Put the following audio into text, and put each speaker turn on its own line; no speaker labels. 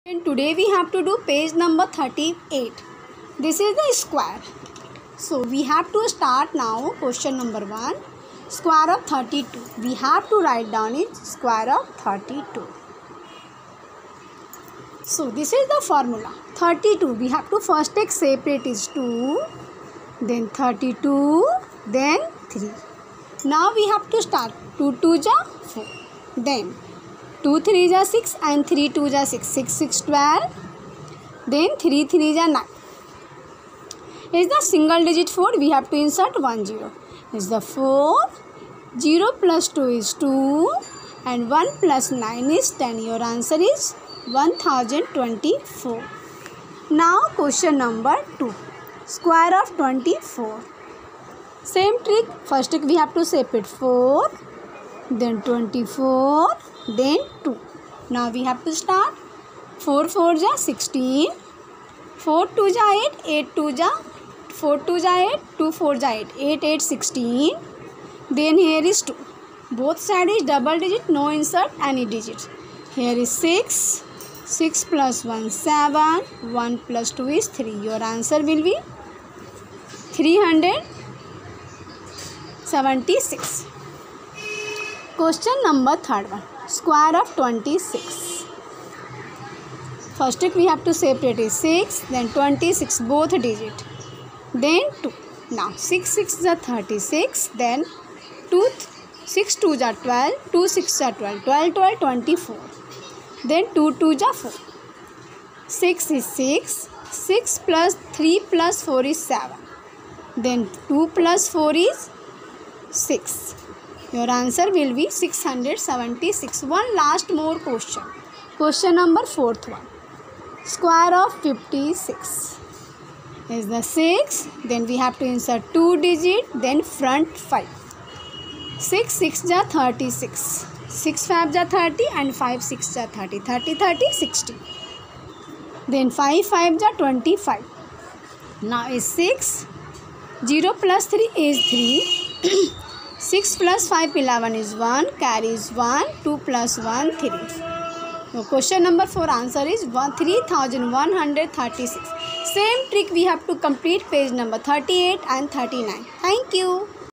And today we have to do page number 38. This is the square. So we have to start now. Question number 1. Square of 32. We have to write down it. Square of 32. So this is the formula. 32. We have to first take separate is 2. Then 32. Then 3. Now we have to start. 2 2 ja 4. Then 2 3 ja 6 and 3 2 ja 6. 6 6 12. Then 3 3 ja 9. Is the single digit 4? We have to insert 1 0. Is the 4. 0 plus 2 is 2. And 1 plus 9 is 10. Your answer is 1024. Now question number 2. Square of 24. Same trick. First we have to separate 4. Then 24. Then 2. Now we have to start. 4 4 ja 16. 4 2 ja 8. 8 2 ja 4 2 ja 8. 2 4 ja 8. 8 8 16. Then here is 2. Both side is double digit. No insert any digits. Here is 6. 6 plus 1 7. 1 plus 2 is 3. Your answer will be 376. Question number 3rd one. Square of 26. First we have to separate is 6. Then 26 both digit. Then 2. Now 6 6 is 36. Then 6 2 is 12. 2 6 is 12. 12 12 24. Then 2 2 is 4. 6 is 6. 6 plus 3 plus 4 is 7. Then 2 plus 4 is 6. Your answer will be 676. One last more question. Question number 4th one. Square of 56 is the 6. Then we have to insert 2 digit. Then front 5. 6 6 ja 36. 6 5 ja 30 and 5 6 ja 30. 30 30 60. Then 5 5 ja 25. Now is 6. 0 plus 3 is 3. 6 plus 5 11 is 1. Carry is 1. 2 plus 1 3. Now question number 4 answer is 3136. Same trick we have to complete page number 38 and 39. Thank you.